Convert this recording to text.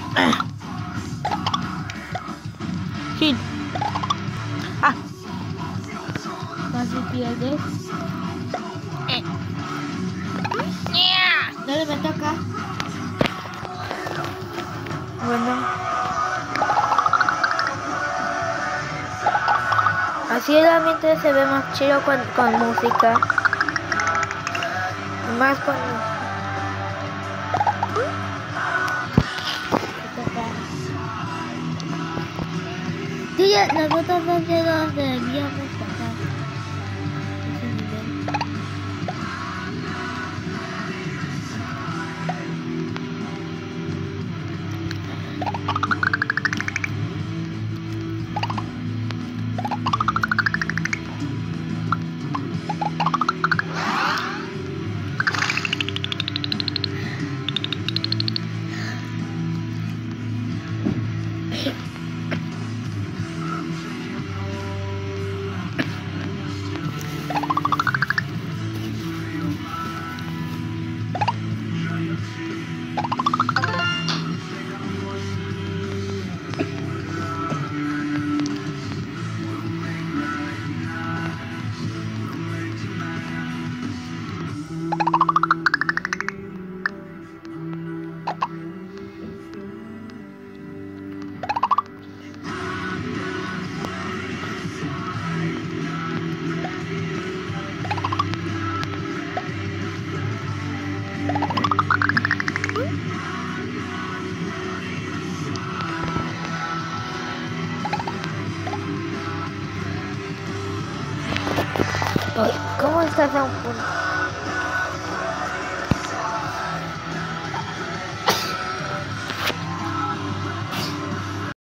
Sí. Ah. Casi pierdes. Dale, me toca. Bueno. Así el ambiente se ve más chido con música. Más cuando... Tú ya, nosotros dos dedos debíamos pasar ese nivel. ¿Cómo estás a un punto?